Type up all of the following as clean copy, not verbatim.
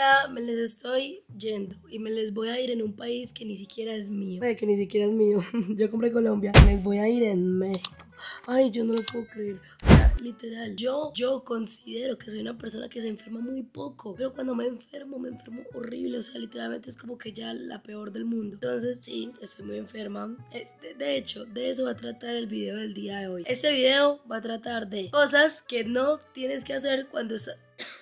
Nada, me les estoy yendo y me les voy a ir en un país que ni siquiera es mío. Que ni siquiera es mío. Yo compré Colombia. Me voy a ir en México. Ay, yo no lo puedo creer. O sea, literal, yo considero que soy una persona que se enferma muy poco. Pero cuando me enfermo horrible. O sea, literalmente es como que ya la peor del mundo. Entonces, sí, estoy muy enferma. De hecho, de eso va a tratar el video del día de hoy. Este video va a tratar de cosas que no tienes que hacer cuando estás...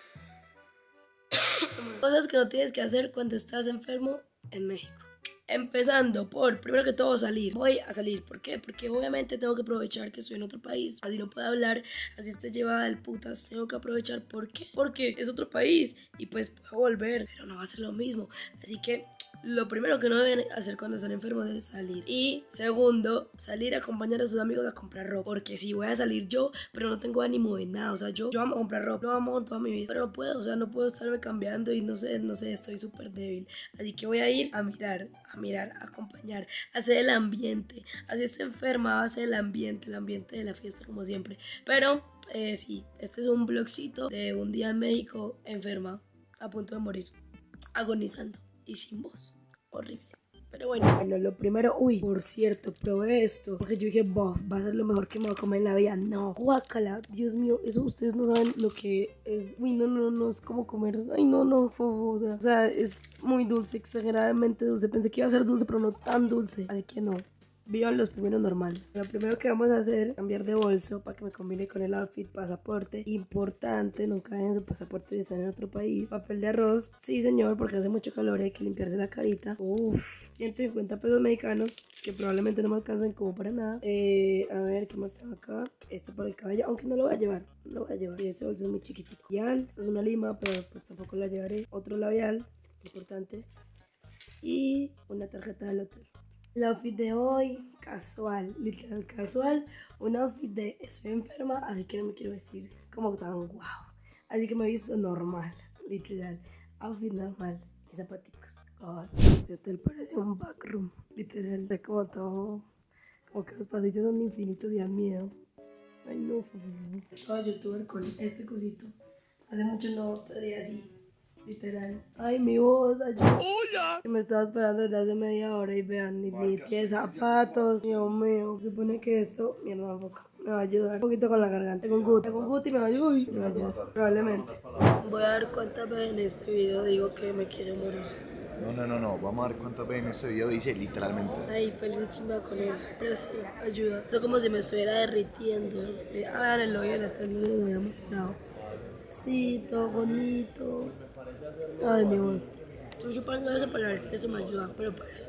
Cosas que no tienes que hacer cuando estás enfermo en México. Empezando por, primero que todo, salir. Voy a salir. ¿Por qué? Porque obviamente tengo que aprovechar que estoy en otro país. Así no puedo hablar, así esté llevada del putas. Tengo que aprovechar. ¿Por qué? Porque es otro país y pues puedo volver, pero no va a ser lo mismo. Así que lo primero que no deben hacer cuando están enfermos es salir. Y segundo, salir a acompañar a sus amigos a comprar ropa. Porque si voy a salir yo, pero no tengo ánimo de nada. O sea, yo amo comprar ropa, lo amo toda mi vida. Pero no puedo, o sea, no puedo estarme cambiando y no sé, estoy súper débil. Así que voy a ir a mirar, a acompañar, a hacer el ambiente. Así está enferma, va a ser el ambiente de la fiesta como siempre. Pero sí, este es un vlogcito de un día en México enferma, a punto de morir, agonizando y sin voz. Horrible. Pero bueno, lo primero, uy, por cierto, probé esto, porque yo dije, va a ser lo mejor que me voy a comer en la vida. No, guácala, Dios mío, eso ustedes no saben lo que es. Uy, no, es como comer, ay, no, fofo, o sea, es muy dulce, exageradamente dulce. Pensé que iba a ser dulce, pero no tan dulce, así que no. Vivan los primeros normales. Lo primero que vamos a hacer es cambiar de bolso para que me combine con el outfit. Pasaporte, importante, nunca dejen su pasaporte si están en otro país. Papel de arroz, sí señor, porque hace mucho calor y hay que limpiarse la carita. 150 pesos mexicanos, que probablemente no me alcancen como para nada. A ver, ¿qué más tengo acá? Esto para el cabello, aunque no lo voy a llevar. Y este bolso es muy chiquitico. Labial, esto es una lima, pero pues tampoco la llevaré. Otro labial, importante. Y una tarjeta del hotel. El outfit de hoy, casual, literal casual. Un outfit de estoy enferma, así que no me quiero vestir como tan wow. Así que me he visto normal, literal. Outfit normal y zapaticos. Este hotel parece un backroom, literal. Es como todo, como que los pasillos son infinitos y dan miedo. Ay no, soy youtuber con este cosito. Hace mucho no estaría así. Literal. Ay, mi voz, ayuda. ¡Hola! Me estaba esperando desde hace media hora y vean, ni tiene zapatos. Dios mío. Se supone que esto, mierda, me va a ayudar un poquito con la garganta. Con Guti me va a ayudar. Me va a ayudar, probablemente. Voy a dar cuántas veces en este video digo que me quiero morir. No. Vamos a ver cuántas veces en este video dice literalmente. Ay, pues se chimba con eso. Pero sí, ayuda. Es como si me estuviera derritiendo. Vean el hoyo de la tele, lo había mostrado. Sí, todo bonito. Ay, mi voz. Estoy chupando eso para ver si eso me ayuda, pero pues.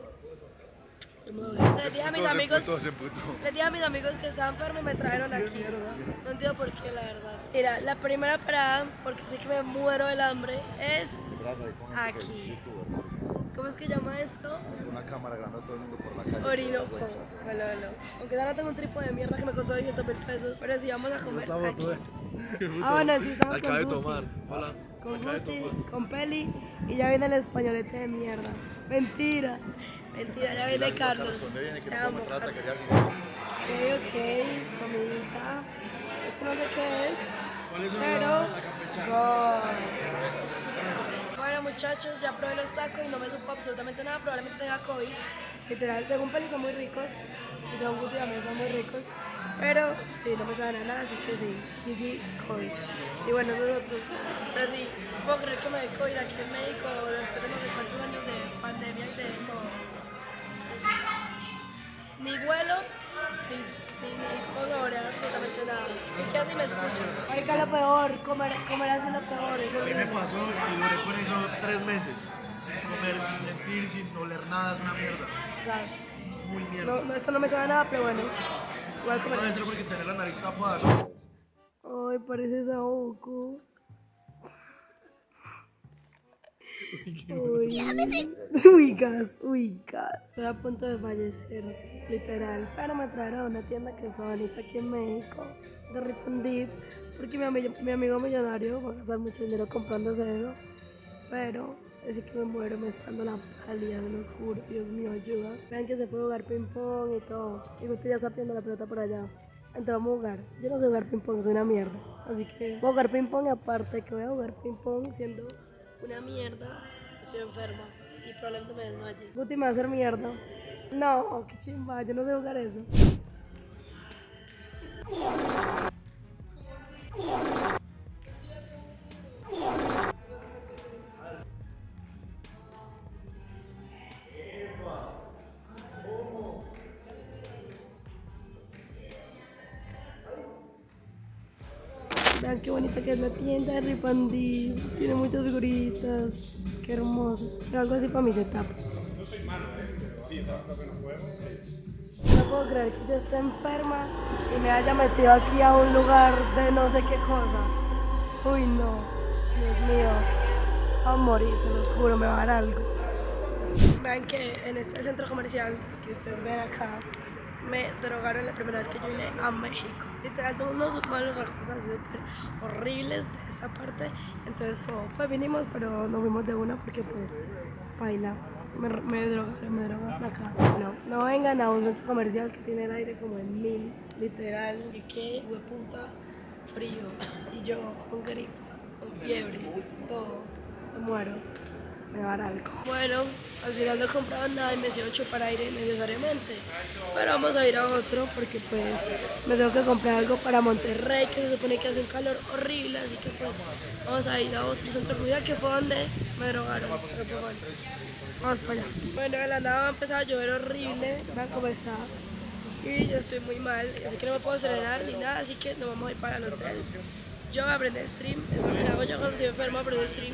Les dije a mis amigos que estaban enfermos y me trajeron aquí. No entiendo por qué, la verdad. Mira, la primera parada, porque sé que me muero del hambre, es aquí. ¿Cómo es que llama esto? Una cámara grabando a todo el mundo por la calle. Orinoco. Bueno. Aunque ahora tengo un trípode de mierda que me costó 200.000 pesos. Pero sí, vamos a comer taquitos. Bueno, sí, estamos con Guti. Hola. Con Guti, con Peli. Y ya viene el españolete de mierda. Mentira, ya viene Carlos. Te amo, Carlos. Ok, comidita. Esto no sé qué es. Pero, bueno, muchachos, ya probé los tacos y no me supo absolutamente nada. Probablemente tenga COVID. Literal, según Peli son muy ricos. Y según Guti también son muy ricos. Pero sí, no me saben a nada, así que sí, GG COVID. Y bueno, nosotros, pero sí, puedo creer que me dé COVID aquí en México después de no sé cuántos años de pandemia y de todo. Ni vuelo, ni puedo saborear absolutamente nada. ¿Y qué así me escuchan? Marica, lo peor, comer así lo peor. A mí me pasó y duré con eso 3 meses. Sin comer, sin sentir, sin oler nada, es una mierda. Gas. Es muy mierda. No, esto no me sabe nada, pero bueno. Igual comer. No debe ser porque tener la nariz tapada, ¿no? Ay, parece saoco. Uy, gas. Estoy a punto de fallecer, literal. Pero me trajeron a una tienda que es bonita aquí en México, de Rip and Dip, porque mi amigo millonario va a gastar mucho dinero comprándose eso. Pero es que me muero, me está dando la pálida, me los juro. Dios mío, ayuda. Vean que se puede jugar ping pong y todo. Y usted ya está pidiendo la pelota por allá. Entonces vamos a jugar. Yo no sé jugar ping pong, soy una mierda. Así que voy a jugar ping pong y aparte que voy a jugar ping pong siendo una mierda, estoy enferma y probablemente me desmaye. Guti me va a hacer mierda. No, qué chimba, yo no sé jugar eso. Vean qué bonita que es la tienda de Ripandí. Tiene muchas figuritas. Qué hermoso. Quiero algo así para mi setup. No puedo creer que yo esté enferma y me haya metido aquí a un lugar de no sé qué cosa. Uy, no. Dios mío. Va a morir, se los juro, me va a dar algo. Vean que en este centro comercial que ustedes ven acá, me drogaron la primera vez que yo vine a México. Literal, tengo unos malos recuerdos súper horribles de esa parte. Entonces pues vinimos, pero nos fuimos de una porque pues baila. Me drogaron acá. No vengan a un centro comercial que tiene el aire como en 1000. Literal, y qué hueputa frío. Y yo con gripa, con fiebre, todo. Me muero. Me va a dar algo. Bueno, al final no he comprado nada y me hicieron chupar aire necesariamente. Pero vamos a ir a otro porque pues me tengo que comprar algo para Monterrey, que se supone que hace un calor horrible, así que pues vamos a ir a otro centro comercial que fue donde me drogaron. Pero pues bueno, vamos para allá. Bueno, de la nada va a empezar a llover horrible, va a comenzar. Y yo estoy muy mal, así que no me puedo acelerar ni nada, así que nos vamos a ir para el hotel. Yo voy a aprender stream, eso es lo que hago yo cuando estoy enferma, aprender stream.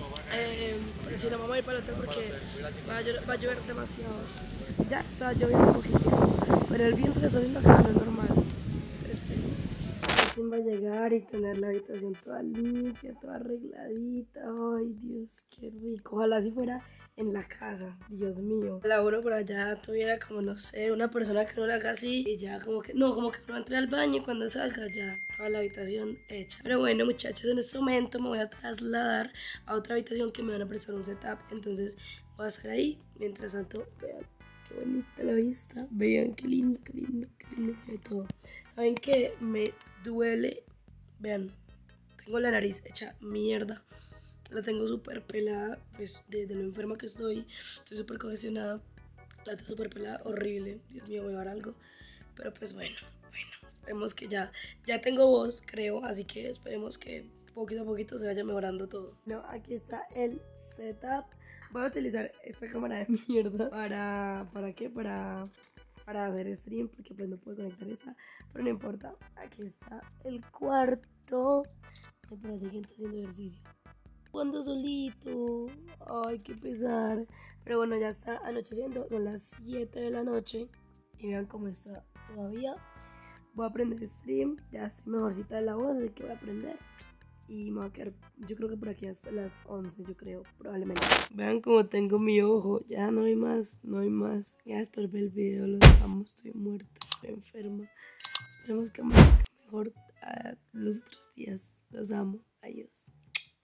Pero si no, vamos a ir para el hotel porque va a llover demasiado. Ya está lloviendo un poquito, pero el viento que está haciendo acá no es normal. Entonces pues, va a llegar y tener la habitación toda limpia, toda arregladita. Ay, Dios, qué rico. Ojalá si fuera en la casa, Dios mío. La uno por allá tuviera como, no sé, una persona que no la haga así y ya como que uno entre al baño y cuando salga ya toda la habitación hecha. Pero bueno, muchachos, en este momento me voy a trasladar a otra habitación que me van a prestar un setup. Entonces voy a estar ahí. Mientras tanto, vean qué bonita la vista. Vean qué lindo se ve todo. ¿Saben qué? Me duele. Vean, tengo la nariz hecha mierda. La tengo súper pelada, pues de lo enferma que estoy súper congestionada. La tengo súper pelada, horrible. Dios mío, voy a dar algo. Pero pues bueno, esperemos que ya tengo voz, creo. Así que esperemos que poquito a poquito se vaya mejorando todo. No, aquí está el setup. Voy a utilizar esta cámara de mierda ¿para qué? Para hacer stream, porque pues no puedo conectar esta, pero no importa. Aquí está el cuarto. Ay, por allá gente haciendo ejercicio. Jugando solito, ay, qué pesar. Pero bueno, ya está anocheciendo, son las 7 de la noche. Y vean cómo está todavía. Voy a aprender stream, ya estoy mejorcita de la voz, así que voy a aprender. Y me voy a quedar, yo creo que por aquí hasta las 11, yo creo, probablemente. Vean cómo tengo mi ojo, ya no hay más. Ya después ver el video, los amo, estoy muerta, estoy enferma. Esperemos que amanezca mejor los otros días, los amo, adiós.